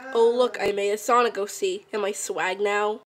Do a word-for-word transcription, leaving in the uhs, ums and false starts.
Oh look, I made a Sonic O C. Am I swag now?